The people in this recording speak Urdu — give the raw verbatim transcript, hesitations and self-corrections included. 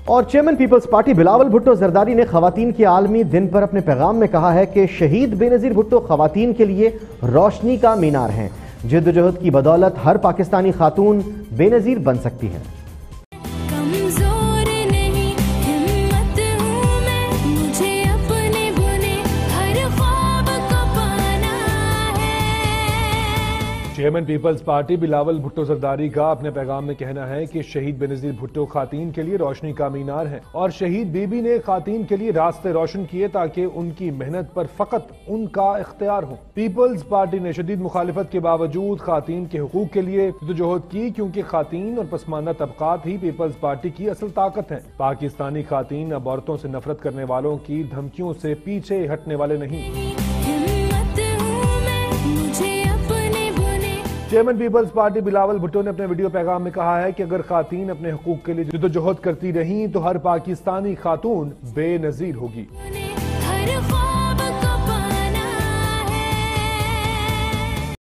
اور chairman peoples party Bilawal Bhutto Zardari نے خواتین کے عالمی دن پر اپنے پیغام میں کہا ہے کہ شہید بے نظیر بھٹو خواتین کے لیے روشنی کا مینار ہیں۔ جد و جہد کی بدولت ہر پاکستانی خاتون بے نظیر بن سکتی ہے۔ Chairman peoples party Bilawal Bhutto Zardari کا اپنے پیغام میں کہنا ہے کہ شہید بے نظیر بھٹو خواتین کے لیے روشنی کا مینار ہیں اور شہید بی بی نے خواتین کے لیے راستے روشن کیے تاکہ ان کی محنت پر فقط ان کا اختیار ہو۔ پیپلز پارٹی نے شدید مخالفت کے باوجود خواتین کے حقوق کے لیے جدوجہد کی کیونکہ خواتین اور پسماندہ طبقات ہی پیپلز پارٹی کی اصل طاقت ہیں۔ پاکستانی خواتین اب عورتوں سے نفرت کرنے والوں کی دھمکیوں سے پیچھے ہٹنے والے نہیں۔ Chairman peoples party Bilawal Bhutto نے اپنے ویڈیو پیغام میں کہا ہے کہ اگر خواتین اپنے حقوق کے لیے جدوجہد کرتی رہیں تو ہر پاکستانی خاتون بے نظیر ہوگی۔